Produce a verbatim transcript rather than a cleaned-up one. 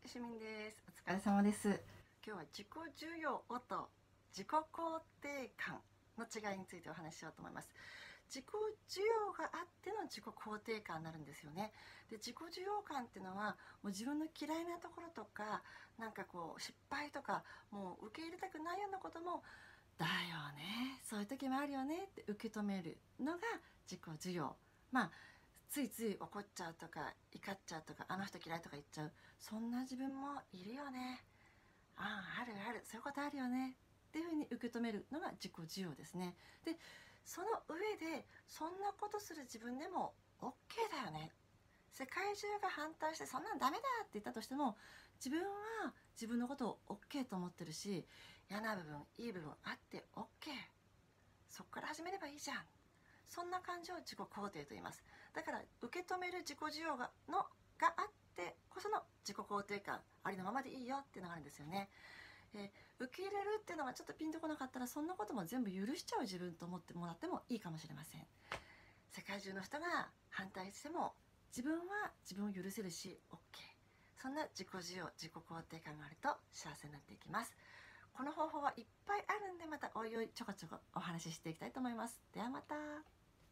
市民です。お疲れ様です。今日は自己需要と自己肯定感の違いについてお話ししようと思います。自己需要があっての自己肯定感になるんですよね。で、自己需要感っていうのはもう自分の嫌いなところとか、なんかこう失敗とか、もう受け入れたくないようなこともだよね、そういう時もあるよねって受け止めるのが自己需要。まあついつい怒っちゃうとか怒っちゃうとか、あの人嫌いとか言っちゃう、そんな自分もいるよね、ああ、あるある、そういうことあるよねっていうふうに受け止めるのが自己需要ですね。で、その上でそんなことする自分でも OK だよね、世界中が反対してそんなんダメだって言ったとしても、自分は自分のことを OK と思ってるし、嫌な部分いい部分あって OK、 そこから始めればいいじゃん、そんな感じを自己肯定と言います。だから受け止める自己需要がのがあってこその自己肯定感、ありのままでいいよっていうのがあるんですよね。えー受け入れるっていうのがちょっとピンとこなかったら、そんなことも全部許しちゃう自分と思ってもらってもいいかもしれません。世界中の人が反対しても自分は自分を許せるし OK、 そんな自己需要自己肯定感があると幸せになっていきます。この方法はいっぱいあるんで、またおいおいちょこちょこお話ししていきたいと思います。ではまた。